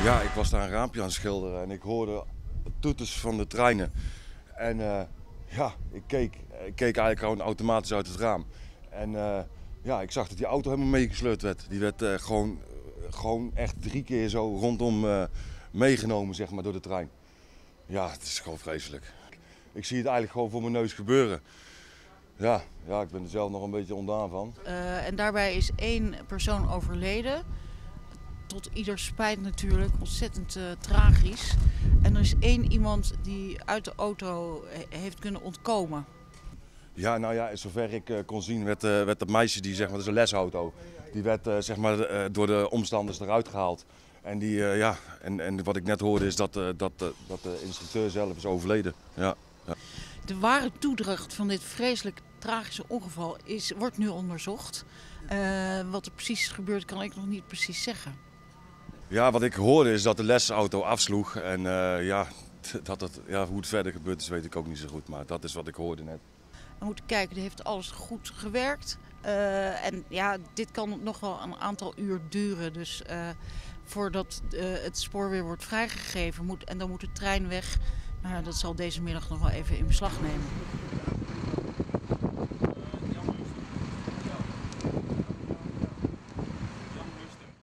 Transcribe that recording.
Ja, ik was daar een raampje aan het schilderen en ik hoorde toeters van de treinen. En ja, ik keek eigenlijk gewoon automatisch uit het raam. En ja, ik zag dat die auto helemaal meegesleurd werd. Die werd gewoon echt 3 keer zo rondom meegenomen, zeg maar, door de trein. Ja, het is gewoon vreselijk. Ik zie het eigenlijk gewoon voor mijn neus gebeuren. Ja, ik ben er zelf nog een beetje ondaan van. En daarbij is 1 persoon overleden. Tot ieders spijt natuurlijk, ontzettend tragisch. En er is 1 iemand die uit de auto heeft kunnen ontkomen. Ja, nou ja, zover ik kon zien werd dat meisje, die, zeg maar, dat is een lesauto, die werd zeg maar, door de omstanders eruit gehaald. En, en wat ik net hoorde is dat de instructeur zelf is overleden. Ja. De ware toedracht van dit vreselijk tragische ongeval wordt nu onderzocht. Wat er precies is gebeurd kan ik nog niet precies zeggen. Ja, wat ik hoorde is dat de lesauto afsloeg. En hoe het verder gebeurd is, weet ik ook niet zo goed. Maar dat is wat ik hoorde net. We moeten kijken, er heeft alles goed gewerkt. En ja, dit kan nog wel een aantal uur duren. Dus voordat het spoor weer wordt vrijgegeven en dan moet de trein weg. Nou ja, dat zal deze middag nog wel even in beslag nemen.